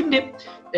Şimdi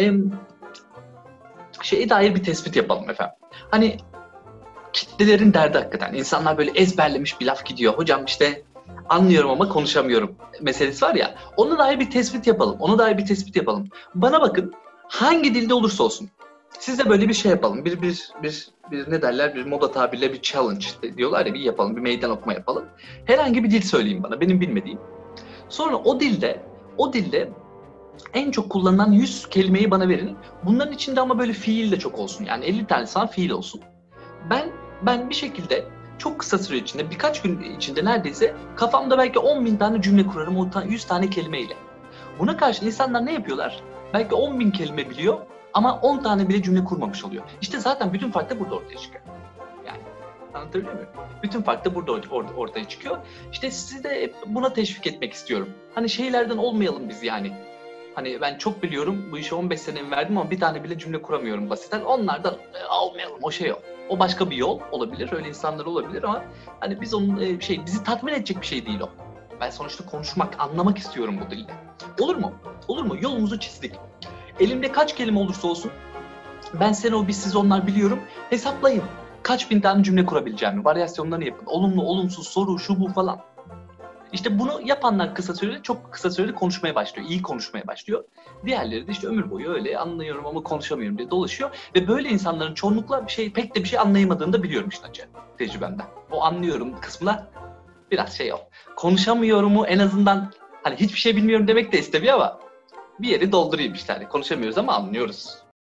şeye dair bir tespit yapalım efendim. Hani kitlelerin derdi hakikaten. İnsanlar böyle ezberlemiş bir laf gidiyor. Hocam işte anlıyorum ama konuşamıyorum meselesi var ya. Ona dair bir tespit yapalım. Ona dair bir tespit yapalım. Bana bakın, hangi dilde olursa olsun. Siz de böyle bir şey yapalım. Bir ne derler? Bir moda tabirle bir challenge diyorlar ya, bir yapalım. Bir meydan okuma yapalım. Herhangi bir dil söyleyin bana. Benim bilmediğim. Sonra o dilde en çok kullanılan 100 kelimeyi bana verin. Bunların içinde ama böyle fiil de çok olsun. Yani 50 tane sana fiil olsun. Ben bir şekilde çok kısa süre içinde, birkaç gün içinde neredeyse kafamda belki 10.000 tane cümle kurarım o 100 tane kelimeyle. Buna karşı insanlar ne yapıyorlar? Belki 10.000 kelime biliyor ama 10 tane bile cümle kurmamış oluyor. İşte zaten bütün fark da burada ortaya çıkıyor. Yani anlatabiliyor muyum? Bütün fark da burada ortaya çıkıyor. İşte sizi de buna teşvik etmek istiyorum. Hani şeylerden olmayalım biz yani. Hani ben çok biliyorum, bu işe 15 senemi verdim ama bir tane bile cümle kuramıyorum basitten. Onlardan almayalım, o şey o. O başka bir yol olabilir, öyle insanlar olabilir ama hani biz onun bizi tatmin edecek bir şey değil o. Ben sonuçta konuşmak, anlamak istiyorum bu dilde. Olur mu? Olur mu? Yolumuzu çizdik. Elimde kaç kelime olursa olsun, ben sen o biz siz onlar biliyorum. Hesaplayın. Kaç bin tane cümle kurabileceğimi, varyasyonlarını yapın. Olumlu, olumsuz, soru, şu bu falan. İşte bunu yapanlar çok kısa sürede konuşmaya başlıyor. İyi konuşmaya başlıyor. Diğerleri de işte ömür boyu öyle anlıyorum ama konuşamıyorum diye dolaşıyor. Ve böyle insanların çoğunlukla pek de bir şey anlayamadığını da biliyorum işte tecrübemden. O anlıyorum kısmına biraz o. Konuşamıyorumu en azından, hani hiçbir şey bilmiyorum demek de istemiyor ama bir yeri doldurayım işte. Hani konuşamıyoruz ama anlıyoruz.